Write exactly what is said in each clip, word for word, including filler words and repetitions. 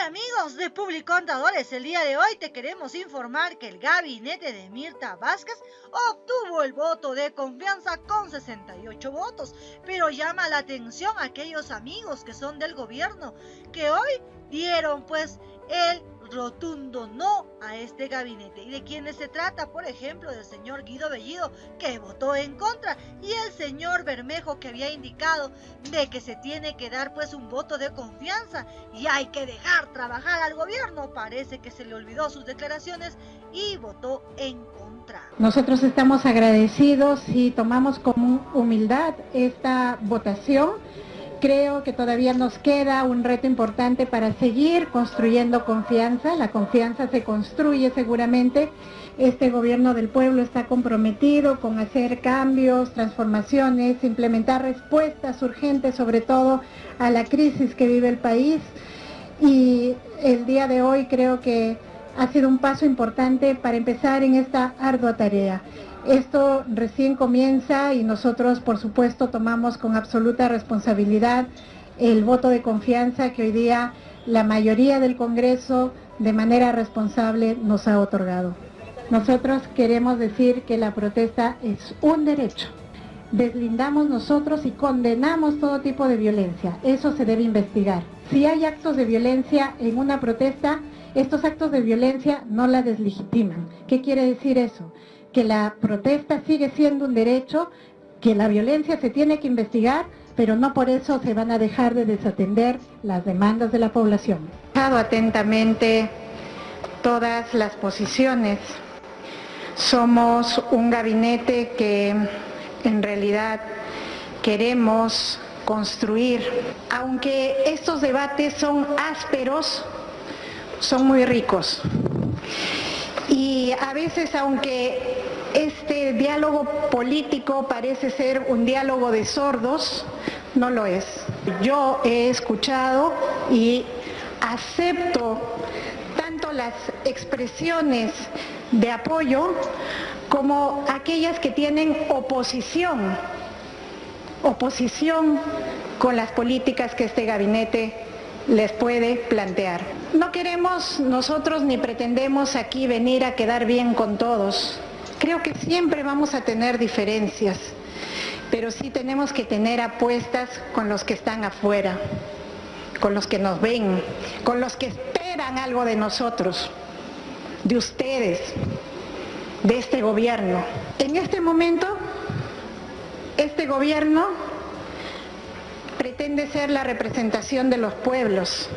Amigos de Publicontadores, el día de hoy te queremos informar que el gabinete de Mirta Vázquez obtuvo el voto de confianza con sesenta y ocho votos, pero llama la atención a aquellos amigos que son del gobierno que hoy dieron pues el rotundo no a este gabinete. ¿Y de quiénes se trata? Por ejemplo, del señor Guido Bellido, que votó en contra, y el señor Bermejo, que había indicado de que se tiene que dar pues un voto de confianza y hay que dejar trabajar al gobierno. Parece que se le olvidó sus declaraciones y votó en contra. Nosotros estamos agradecidos y tomamos con humildad esta votación. Creo que todavía nos queda un reto importante para seguir construyendo confianza. La confianza se construye seguramente. Este gobierno del pueblo está comprometido con hacer cambios, transformaciones, implementar respuestas urgentes, sobre todo a la crisis que vive el país. Y el día de hoy creo que ha sido un paso importante para empezar en esta ardua tarea. Esto recién comienza y nosotros, por supuesto, tomamos con absoluta responsabilidad el voto de confianza que hoy día la mayoría del Congreso de manera responsable nos ha otorgado. Nosotros queremos decir que la protesta es un derecho. Deslindamos nosotros y condenamos todo tipo de violencia. Eso se debe investigar. Si hay actos de violencia en una protesta, estos actos de violencia no la deslegitiman. ¿Qué quiere decir eso? Que la protesta sigue siendo un derecho, que la violencia se tiene que investigar, pero no por eso se van a dejar de desatender las demandas de la población. He escuchado atentamente todas las posiciones. Somos un gabinete que en realidad queremos construir. Aunque estos debates son ásperos, son muy ricos. Y a veces, aunque este diálogo político parece ser un diálogo de sordos, no lo es. Yo he escuchado y acepto tanto las expresiones de apoyo como aquellas que tienen oposición, oposición con las políticas que este gabinete les puede plantear. No queremos nosotros ni pretendemos aquí venir a quedar bien con todos. Creo que siempre vamos a tener diferencias, pero sí tenemos que tener apuestas con los que están afuera, con los que nos ven, con los que esperan algo de nosotros, de ustedes, de este gobierno. En este momento, este gobierno pretende ser la representación de los pueblos.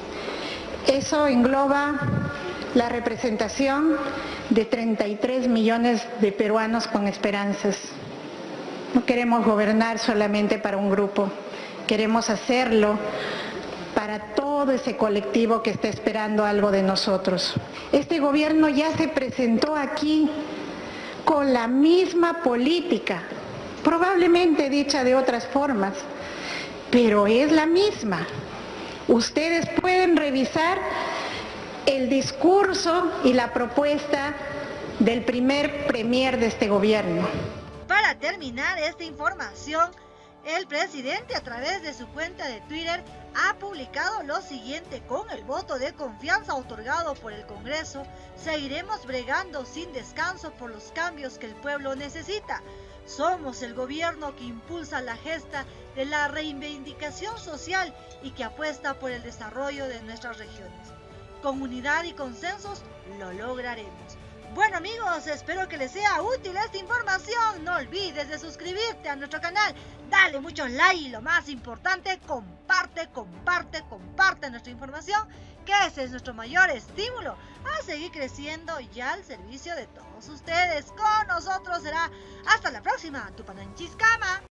Eso engloba la representación de treinta y tres millones de peruanos con esperanzas. No queremos gobernar solamente para un grupo, queremos hacerlo para todo ese colectivo que está esperando algo de nosotros. Este gobierno ya se presentó aquí con la misma política, probablemente dicha de otras formas, pero es la misma. Ustedes pueden revisar el discurso y la propuesta del primer premier de este gobierno. Para terminar esta información, el presidente a través de su cuenta de Twitter ha publicado lo siguiente: con el voto de confianza otorgado por el Congreso, seguiremos bregando sin descanso por los cambios que el pueblo necesita. Somos el gobierno que impulsa la gesta de la reivindicación social y que apuesta por el desarrollo de nuestras regiones. Con unidad y consensos lo lograremos. Bueno amigos, espero que les sea útil esta información. No olvides de suscribirte a nuestro canal, dale muchos like y lo más importante, comparte, comparte, comparte nuestra información, que ese es nuestro mayor estímulo a seguir creciendo y al servicio de todos ustedes. Con nosotros será hasta la próxima, Tupananchis Kama.